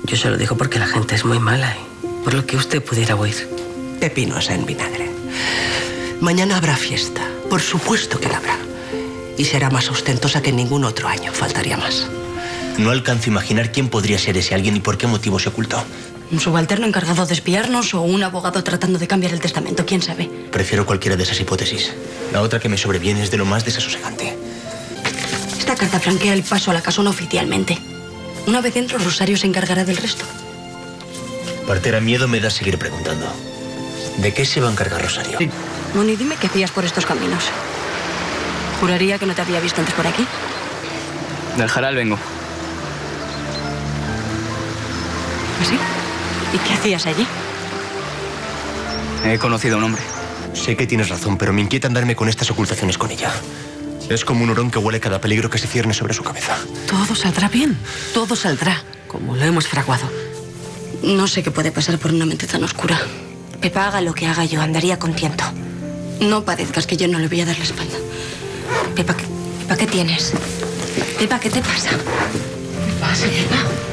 Yo se lo digo porque la gente es muy mala y por lo que usted pudiera huir. Pepinos en vinagre. Mañana habrá fiesta. Por supuesto que la habrá. Y será más ostentosa que en ningún otro año. Faltaría más. No alcanzo a imaginar quién podría ser ese alguien y por qué motivo se ocultó. Un subalterno encargado de espiarnos o un abogado tratando de cambiar el testamento. ¿Quién sabe? Prefiero cualquiera de esas hipótesis. La otra que me sobreviene es de lo más desasosegante. Esta carta flanquea el paso a la casona oficialmente. Una vez dentro, Rosario se encargará del resto. Partera, miedo me da seguir preguntando. ¿De qué se va a encargar Rosario? Moni, dime qué hacías por estos caminos. Juraría que no te había visto antes por aquí. Del Jaral vengo. ¿Así? ¿Y qué hacías allí? He conocido a un hombre. Sé que tienes razón, pero me inquieta andarme con estas ocultaciones con ella. Es como un hurón que huele cada peligro que se cierne sobre su cabeza. Todo saldrá bien. Todo saldrá, como lo hemos fraguado. No sé qué puede pasar por una mente tan oscura. Pepa, haga lo que haga yo, andaría con tiento. No parezcas que yo no le voy a dar la espalda. Pepa, ¿qué tienes? Pepa, ¿qué te pasa? ¿Qué pasa, Pepa?